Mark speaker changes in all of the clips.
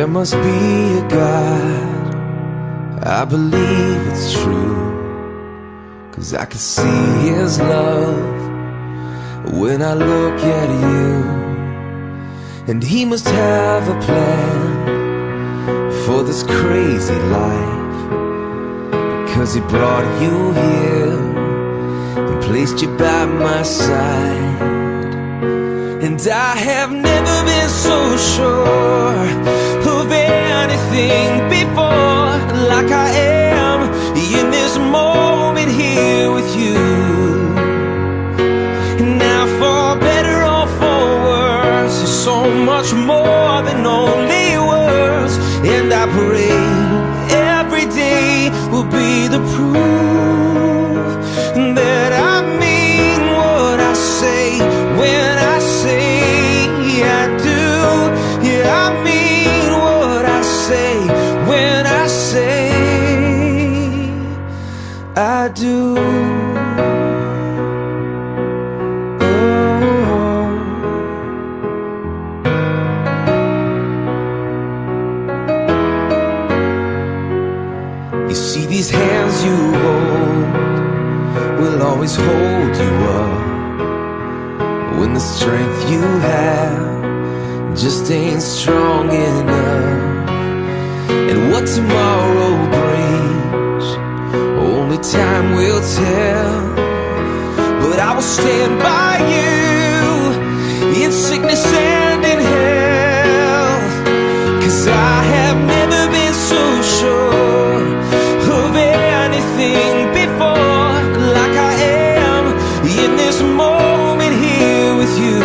Speaker 1: There must be a God, I believe it's true, 'cause I can see His love when I look at you. And He must have a plan for this crazy life, because He brought you here and placed you by my side. And I have never been so sure of anything before, like I am in this moment here with you. Now for better or for worse, there's so much more than only words. And I pray every day will be the proof that I mean what I say when I say I do. Yeah, I mean what I say when I say I do. You see, these hands you hold will always hold you up when the strength you have just ain't strong enough. And what tomorrow brings, only time will tell. But I will stand by you in sickness and in health, 'cause I have never been so sure of anything before, like I am in this moment here with you.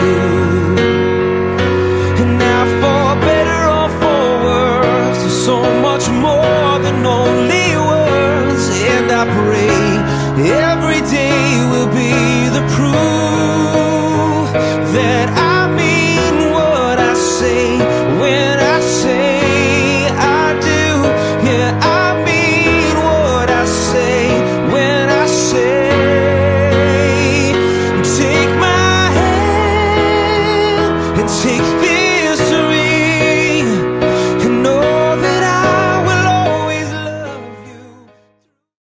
Speaker 1: And now for better or for worse, there's so much more than only words. And I pray every day will be the proof that I mean what I say